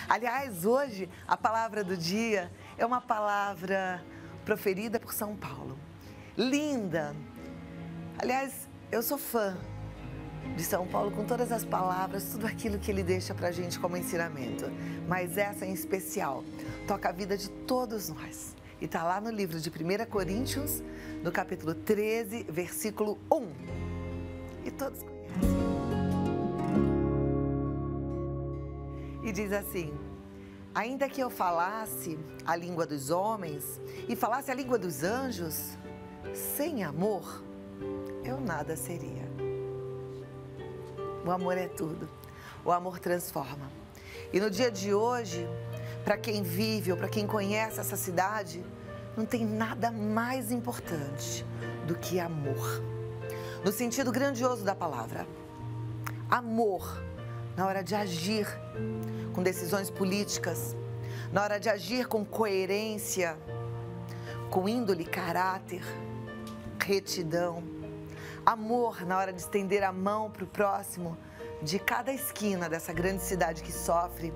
Aliás, hoje a palavra do dia é uma palavra proferida por São Paulo. Linda! Aliás, eu sou fã de São Paulo com todas as palavras, tudo aquilo que ele deixa pra gente como ensinamento. Mas essa em especial toca a vida de todos nós. E tá lá no livro de 1 Coríntios, no capítulo 13, versículo 1. E todos conhecem. E diz assim: ainda que eu falasse a língua dos homens e falasse a língua dos anjos, sem amor, eu nada seria. O amor é tudo. O amor transforma. E no dia de hoje, para quem vive ou para quem conhece essa cidade, não tem nada mais importante do que amor. No sentido grandioso da palavra. Amor na hora de agir com decisões políticas, na hora de agir com coerência, com índole, caráter, retidão. Amor na hora de estender a mão para o próximo de cada esquina dessa grande cidade que sofre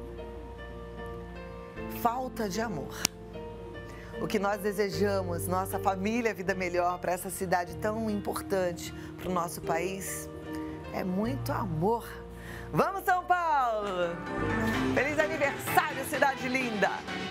falta de amor. O que nós desejamos, nossa família, vida melhor para essa cidade tão importante para o nosso país, é muito amor. Vamos, São Paulo! Feliz aniversário, cidade linda!